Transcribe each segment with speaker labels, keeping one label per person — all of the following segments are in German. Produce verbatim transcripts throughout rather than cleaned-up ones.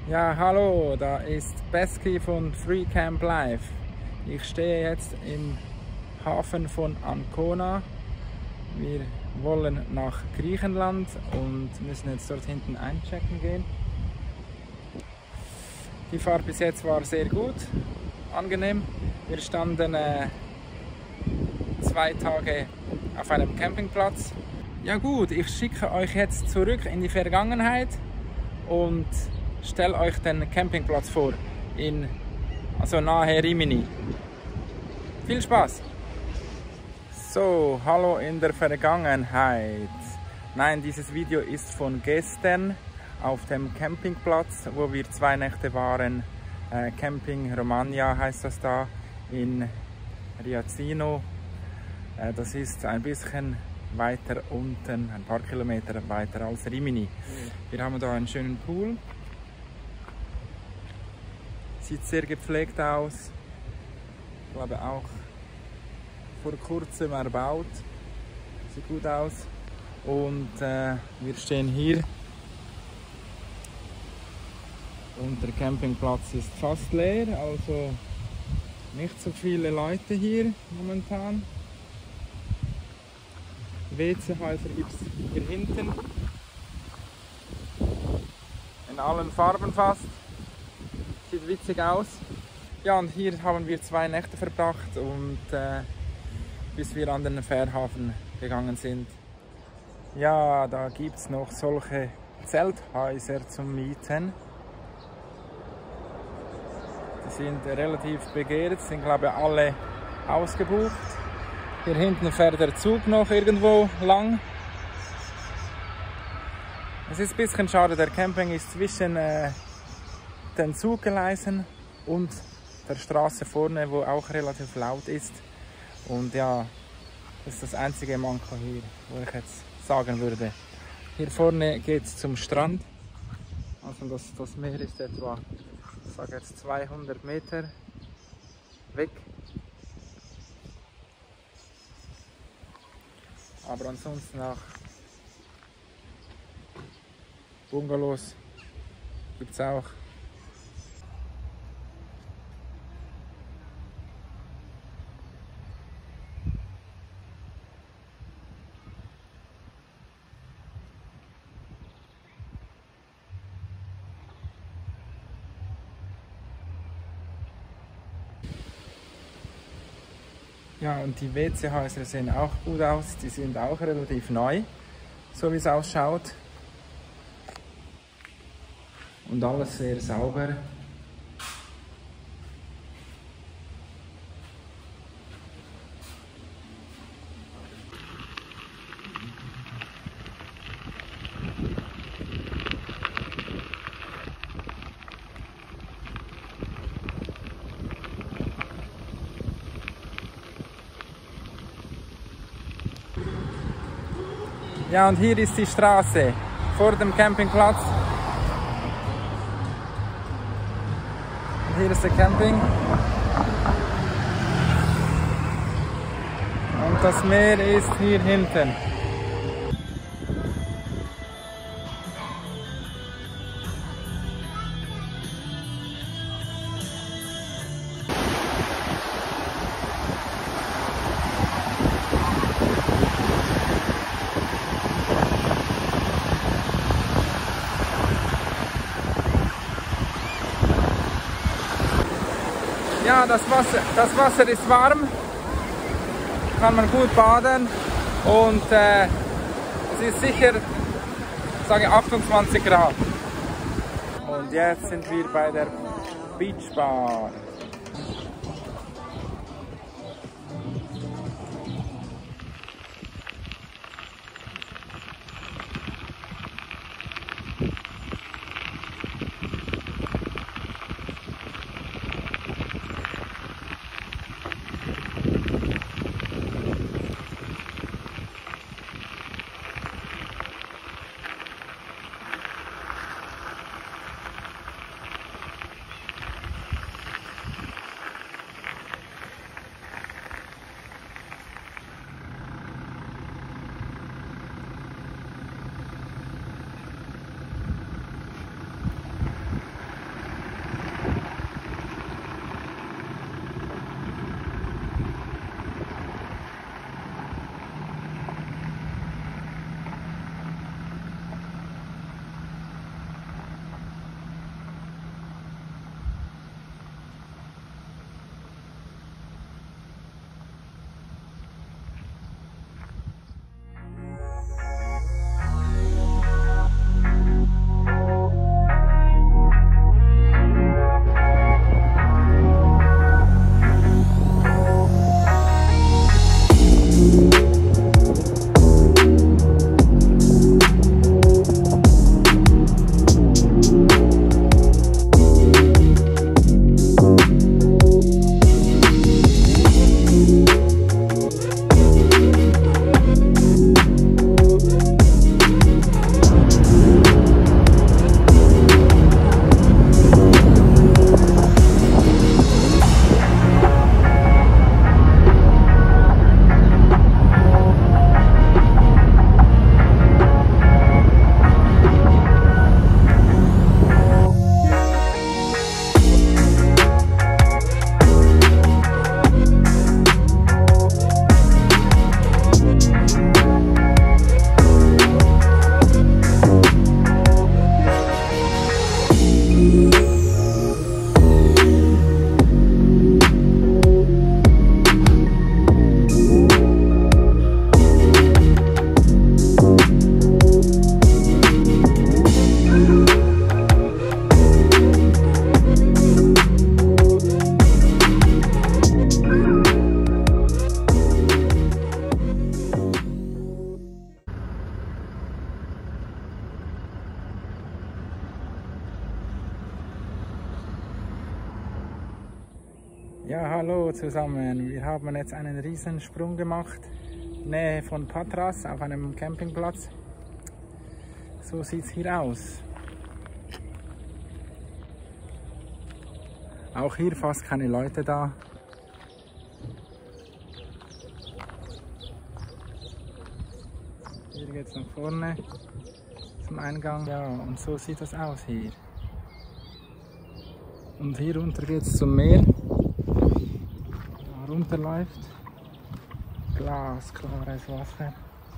Speaker 1: Ja, hallo, da ist Beski von Free Camp Live. Ich stehe jetzt im Hafen von Ancona. Wir wollen nach Griechenland und müssen jetzt dort hinten einchecken gehen. Die Fahrt bis jetzt war sehr gut, angenehm. Wir standen äh, zwei Tage auf einem Campingplatz. Ja gut, ich schicke euch jetzt zurück in die Vergangenheit und stelle euch den Campingplatz vor, in, also nahe Rimini. Viel Spaß! So, hallo in der Vergangenheit. Nein, dieses Video ist von gestern auf dem Campingplatz, wo wir zwei Nächte waren. Äh, Camping Romagna heißt das da, in Riazzino. Äh, das ist ein bisschen weiter unten, ein paar Kilometer weiter als Rimini. Wir haben da einen schönen Pool. Sieht sehr gepflegt aus. Ich glaube auch vor kurzem erbaut. Sieht gut aus. Und äh, wir stehen hier. Und der Campingplatz ist fast leer, also nicht so viele Leute hier momentan. W C-Häuser gibt es hier hinten. In allen Farben fast. Sieht witzig aus. Ja, und hier haben wir zwei Nächte verbracht und äh, bis wir an den Fährhafen gegangen sind. Ja, da gibt es noch solche Zelthäuser zum Mieten. Die sind relativ begehrt, sind glaube ich alle ausgebucht. Hier hinten fährt der Zug noch irgendwo lang. Es ist ein bisschen schade, der Camping ist zwischen äh, den Zuggleisen und der Straße vorne, wo auch relativ laut ist. Und ja, das ist das einzige Manko hier, wo ich jetzt sagen würde. Hier vorne geht es zum Strand. Also das, das Meer ist etwa, ich sage jetzt zweihundert Meter weg. Aber ansonsten auch Bungalows gibt es auch. Ja, und die W C-Häuser sehen auch gut aus, die sind auch relativ neu, so wie es ausschaut. Und alles sehr sauber. Ja, und hier ist die Straße vor dem Campingplatz. Und hier ist der Camping. Und das Meer ist hier hinten. Ja, das Wasser, das Wasser ist warm, kann man gut baden und äh, es ist sicher, ich sage achtundzwanzig Grad. Und jetzt sind wir bei der Beach Bar. Ja, hallo zusammen. Wir haben jetzt einen riesen Sprung gemacht. Nähe von Patras auf einem Campingplatz. So sieht es hier aus. Auch hier fast keine Leute da. Hier geht es nach vorne zum Eingang. Ja, und so sieht das aus hier. Und hier runter geht es zum Meer. Da runter läuft glasklares Wasser.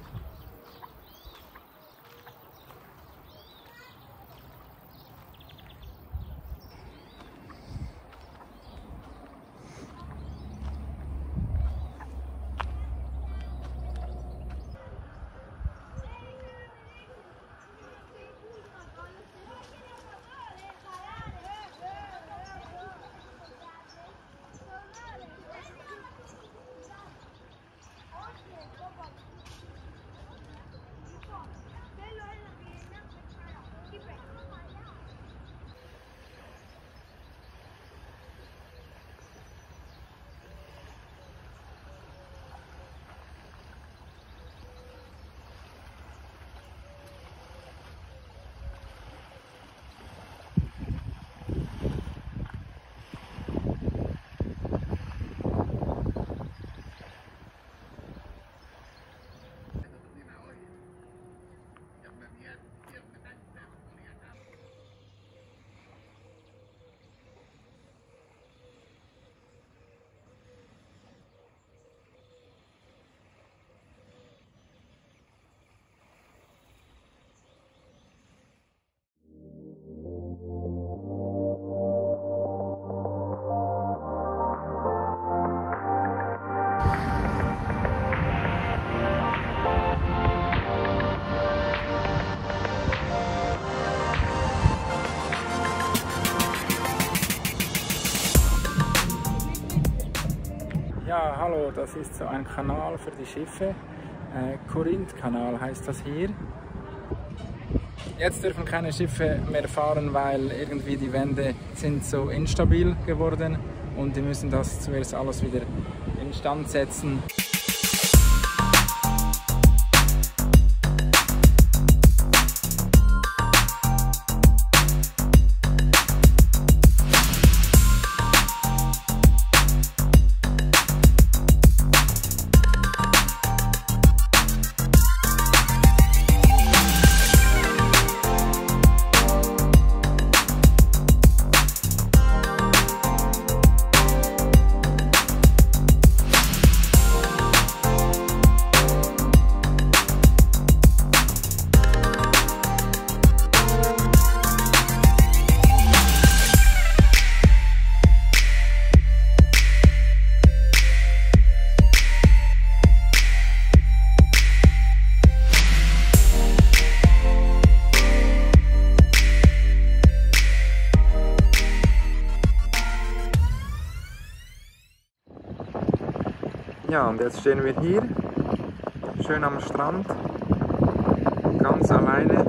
Speaker 1: Ja, hallo, das ist so ein Kanal für die Schiffe. Äh, Korinth-Kanal heißt das hier. Jetzt dürfen keine Schiffe mehr fahren, weil irgendwie die Wände sind so instabil geworden und die müssen das zuerst alles wieder instand setzen. Ja, und jetzt stehen wir hier, schön am Strand, ganz alleine.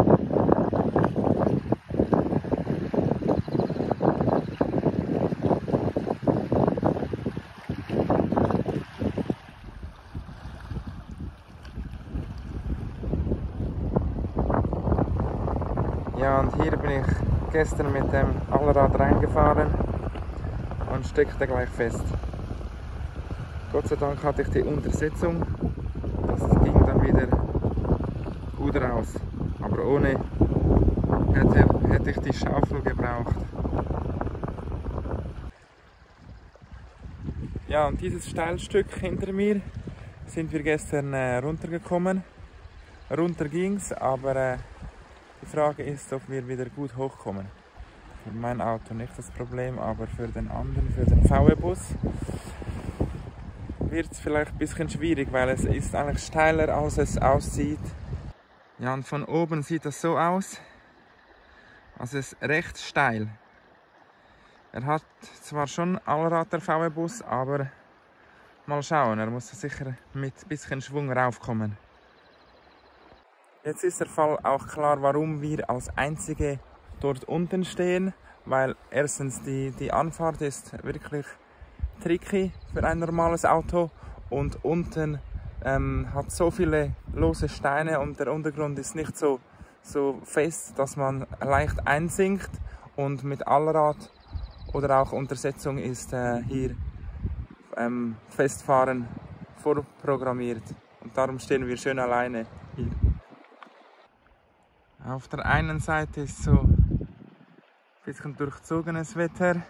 Speaker 1: Ja, und hier bin ich gestern mit dem Allrad reingefahren und steckte gleich fest. Gott sei Dank hatte ich die Untersetzung, das ging dann wieder gut raus. Aber ohne hätte, hätte ich die Schaufel gebraucht. Ja, und dieses Steilstück hinter mir sind wir gestern äh, runtergekommen. Runter ging's, aber äh, die Frage ist, ob wir wieder gut hochkommen. Für mein Auto nicht das Problem, aber für den anderen, für den V W-Bus, wird es vielleicht ein bisschen schwierig, weil es ist eigentlich steiler, als es aussieht. Ja, und von oben sieht das so aus. Also es ist recht steil. Er hat zwar schon Allrad der V W-Bus, aber mal schauen, er muss sicher mit ein bisschen Schwung raufkommen. Jetzt ist der Fall auch klar, warum wir als Einzige dort unten stehen, weil erstens die, die Anfahrt ist wirklich tricky für ein normales Auto und unten ähm, hat so viele lose Steine und der Untergrund ist nicht so, so fest, dass man leicht einsinkt, und mit Allrad oder auch Untersetzung ist äh, hier ähm, Festfahren vorprogrammiert, und darum stehen wir schön alleine hier. Auf der einen Seite ist so ein bisschen durchzogenes Wetter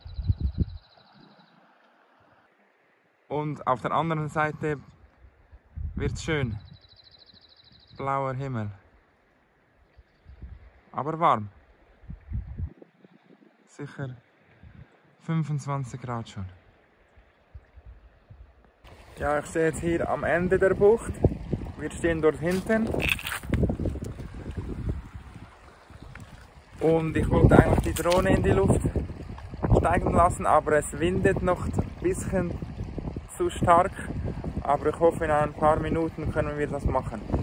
Speaker 1: und auf der anderen Seite wird es schön. Blauer Himmel. Aber warm. Sicher fünfundzwanzig Grad schon. Ja, ich stehe jetzt hier am Ende der Bucht. Wir stehen dort hinten. Und ich wollte eigentlich die Drohne in die Luft steigen lassen, aber es windet noch ein bisschen zu stark. Aber ich hoffe, in ein paar Minuten können wir das machen.